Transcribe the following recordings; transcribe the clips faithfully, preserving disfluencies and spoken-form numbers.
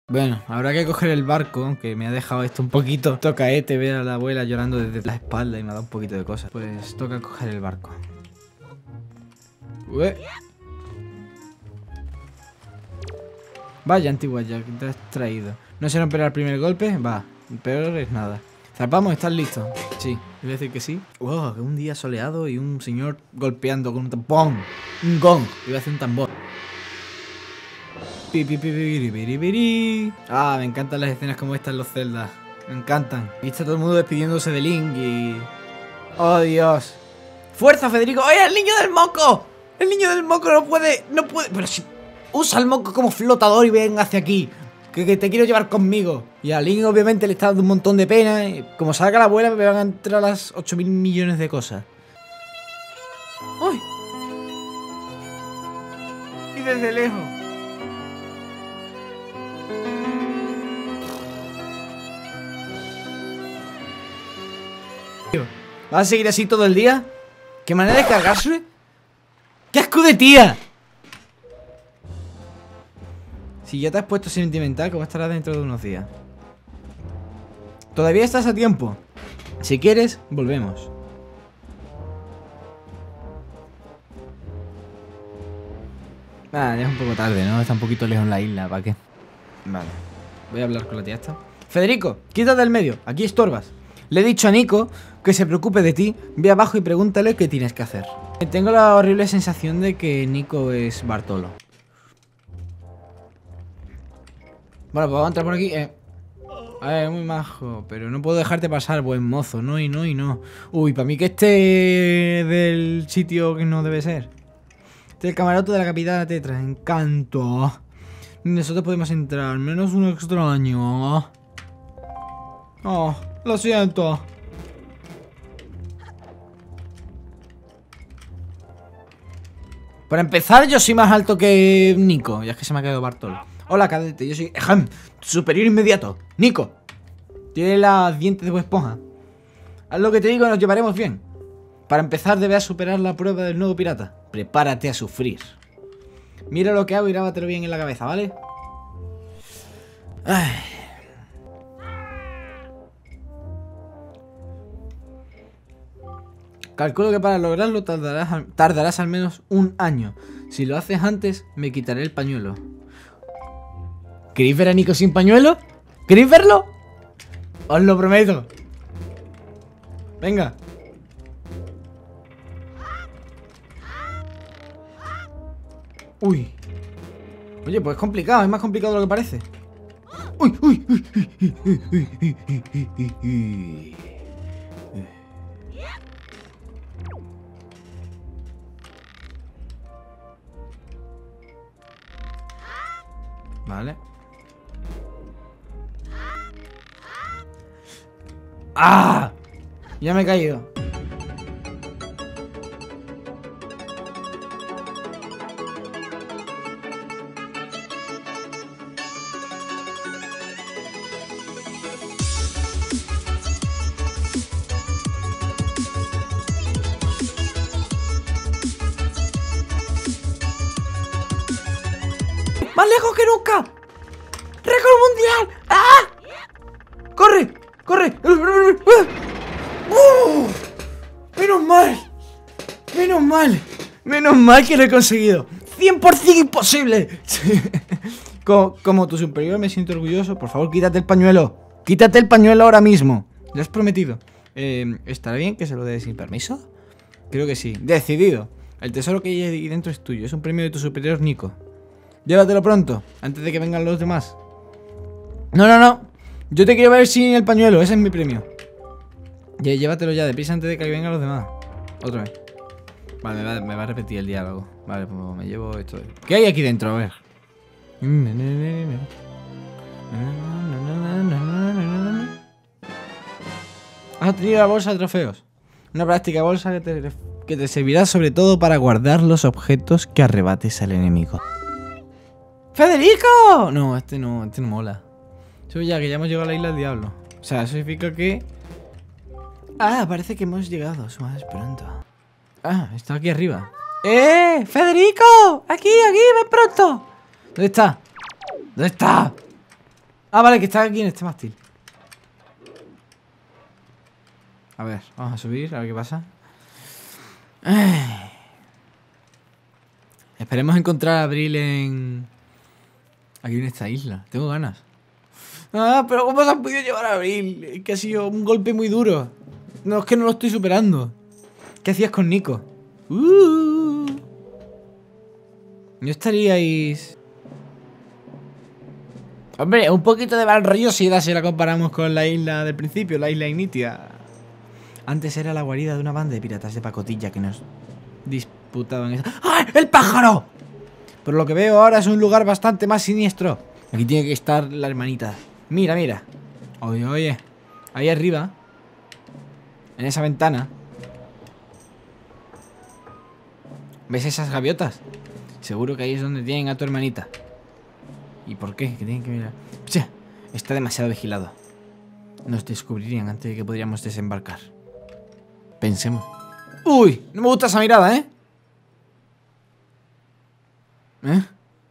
Bueno, habrá que coger el barco, aunque me ha dejado esto un poquito tocaete ver a la abuela llorando desde la espalda y me ha dado un poquito de cosas. Pues toca coger el barco. Ué. Vaya, antigua, ya que te has traído. ¿No se romperá el primer golpe? Va, peor es nada. Zarpamos, ¿estás listo? Sí, voy a decir que sí. Wow, un día soleado y un señor golpeando con un tampón. Un gong, iba a hacer un tambor. Pi, pi, pi, pi, pi, pi, pi. Ah, me encantan las escenas como estas en los Zelda. Me encantan. Y está todo el mundo despidiéndose de Link y... ¡Oh, Dios! ¡Fuerza, Federico! ¡Oye, el niño del moco! El niño del moco no puede... No puede... Pero si... Usa el moco como flotador y ven hacia aquí. Que, que te quiero llevar conmigo. Y a Link obviamente le está dando un montón de pena. Y como salga la abuela me van a entrar las ocho mil millones de cosas. ¡Uy! Y desde lejos. ¿Vas a seguir así todo el día? ¿Qué manera de cargarse? ¡Qué asco de tía! Si ya te has puesto sentimental, ¿cómo estarás dentro de unos días? Todavía estás a tiempo. Si quieres, volvemos. Ah, ya es un poco tarde, ¿no? Está un poquito lejos en la isla, ¿para qué? Vale, voy a hablar con la tía esta. Federico, quítate del medio, aquí estorbas. Le he dicho a Nico que se preocupe de ti. Ve abajo y pregúntale qué tienes que hacer. Tengo la horrible sensación de que Nico es Bartolo. Bueno, pues vamos a entrar por aquí. Eh. A ver, muy majo, pero no puedo dejarte pasar, buen mozo. No y no y no. Uy, para mí que este del sitio que no debe ser. Este es el camarote de la capitana Tetra. Encanto. Nosotros podemos entrar, menos un extraño. Oh, lo siento. Para empezar, yo soy más alto que Nico. Ya es que se me ha quedado Bartolo. Hola, cadete, yo soy Ejem, superior inmediato. Nico, tiene las dientes de Bob Esponja. Haz lo que te digo y nos llevaremos bien. Para empezar, debes superar la prueba del nuevo pirata. Prepárate a sufrir. Mira lo que hago y grábatelo bien en la cabeza, ¿vale? Ay. Calculo que para lograrlo tardarás, tardarás al menos un año. Si lo haces antes, me quitaré el pañuelo. ¿Queréis ver a Nico sin pañuelo? ¿Queréis verlo? Os lo prometo. Venga. Uy. Oye, pues es complicado, es más complicado de lo que parece. Uy, uy, uy, uy, uy, uy, uy, uy, uy. Vale. ¡Ah! Ya me he caído. ¡Más lejos que nunca! ¡Récord mundial! ¡Ah! ¡Corre! ¡Corre! ¡Uh! ¡Menos mal! ¡Menos mal! ¡Menos mal que lo he conseguido! ¡cien por cien imposible! como, como tu superior me siento orgulloso. Por favor, quítate el pañuelo. Quítate el pañuelo ahora mismo. Lo has prometido. Eh, ¿Estará bien que se lo dé sin permiso? Creo que sí. Decidido. El tesoro que hay ahí dentro es tuyo. Es un premio de tu superior Nico. Llévatelo pronto, antes de que vengan los demás. No, no, no. Yo te quiero ver sin el pañuelo, ese es mi premio. Llévatelo ya, deprisa antes de que vengan los demás. Otra vez. Vale, me va, me va a repetir el diálogo. Vale, pues me llevo esto. ¿Qué hay aquí dentro? A ver. Has obtenido la bolsa de trofeos. Una práctica bolsa que te, que te servirá sobre todo para guardar los objetos que arrebates al enemigo. ¡Federico! No, este no, este no mola. Eso ya, que ya hemos llegado a la isla del diablo. O sea, eso significa que... Ah, parece que hemos llegado más pronto. Ah, está aquí arriba. ¡Eh! ¡Federico! ¡Aquí, aquí! ¡Ven pronto! ¿Dónde está? ¿Dónde está? Ah, vale, que está aquí en este mástil. A ver, vamos a subir, a ver qué pasa. Ay. Esperemos encontrar a Abril en... Aquí en esta isla. Tengo ganas. Ah, pero ¿cómo se han podido llevar a Abril? Es que ha sido un golpe muy duro. No, es que no lo estoy superando. ¿Qué hacías con Nico? Uh. ¿No estaríais...? Hombre, un poquito de mal rollo si si la comparamos con la isla del principio, la isla Ignitia. Antes era la guarida de una banda de piratas de pacotilla que nos disputaban esa... ¡Ah! ¡El pájaro! Por lo que veo ahora es un lugar bastante más siniestro. Aquí tiene que estar la hermanita. Mira, mira. Oye, oye. Ahí arriba. En esa ventana. ¿Ves esas gaviotas? Seguro que ahí es donde tienen a tu hermanita. ¿Y por qué? ¿Qué tienen que mirar? ¡Che! Está demasiado vigilado. Nos descubrirían antes de que podríamos desembarcar. Pensemos. ¡Uy! No me gusta esa mirada, ¿eh? ¿Eh?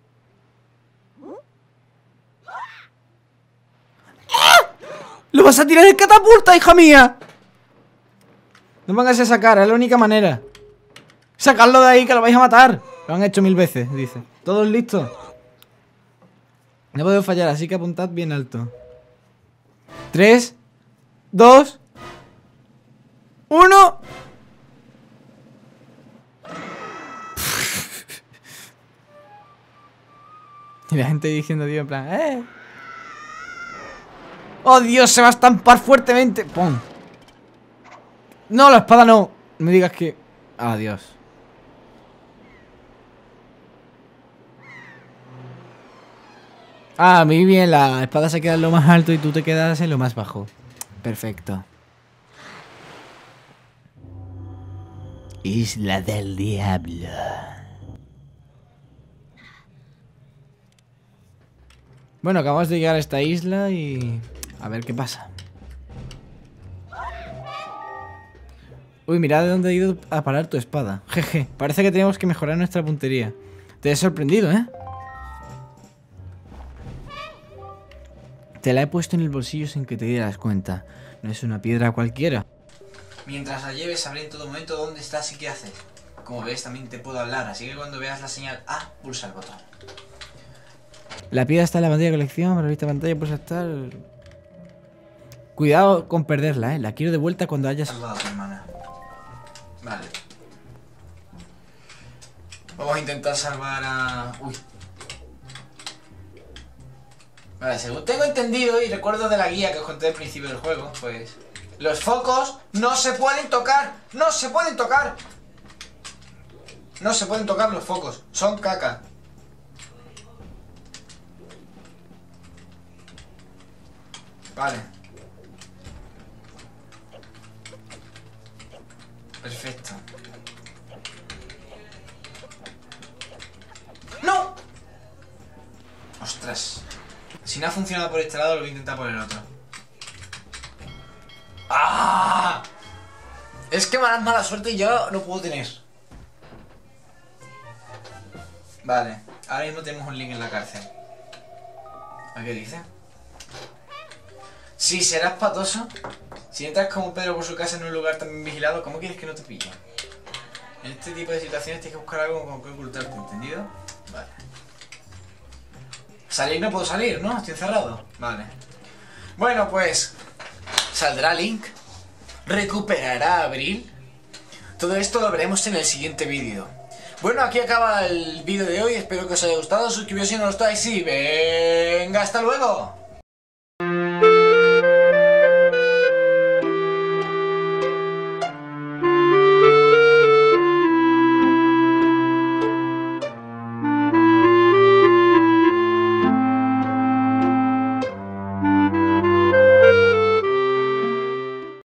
¡Ah! ¡Lo vas a tirar en catapulta, hija mía! No pongas esa cara, es la única manera. Sacadlo de ahí que lo vais a matar. Lo han hecho mil veces, dice. ¿Todos listos? No puedo fallar, así que apuntad bien alto. Tres, dos, uno. Y la gente diciendo, tío, en plan, ¡eh! ¡Oh, Dios! Se va a estampar fuertemente. ¡Pum! No, la espada no. No me digas que... Adiós. Ah, muy bien, la espada se queda en lo más alto y tú te quedas en lo más bajo. Perfecto. Isla del Diablo. Bueno, acabamos de llegar a esta isla y... a ver qué pasa. Uy, mirad de dónde ha ido a parar tu espada. Jeje, parece que tenemos que mejorar nuestra puntería. Te he sorprendido, ¿eh? Te la he puesto en el bolsillo sin que te dieras cuenta. No es una piedra cualquiera. Mientras la lleves, sabré en todo momento dónde estás y qué haces. Como ves, también te puedo hablar, así que cuando veas la señal A, pulsa el botón. La piedra está en la pantalla de colección, para vista pantalla pulsa estar... Cuidado con perderla, ¿eh? La quiero de vuelta cuando hayas salvado a tu hermana. Vale. Vamos a intentar salvar a... Uy. Vale, según tengo entendido y recuerdo de la guía que os conté al principio del juego, pues... Los focos no se pueden tocar. No se pueden tocar. No se pueden tocar los focos. Son caca. Vale. Perfecto. ¡No! Ostras. Si no ha funcionado por este lado, lo voy a intentar por el otro. ¡Ah! Es que me dan mala suerte y yo no puedo tener. Vale. Ahora mismo tenemos un link en la cárcel. ¿A qué dice? Si serás patoso, si entras como Pedro por su casa en un lugar tan vigilado, ¿cómo quieres que no te pillen? En este tipo de situaciones tienes que buscar algo con que ocultarte, ¿entendido? Vale. Salir no puedo salir, ¿no? Estoy encerrado. Vale. Bueno, pues... ¿Saldrá Link? ¿Recuperará a Abril? Todo esto lo veremos en el siguiente vídeo. Bueno, aquí acaba el vídeo de hoy. Espero que os haya gustado. Suscribiros si no lo estáis y... ¡venga, hasta luego!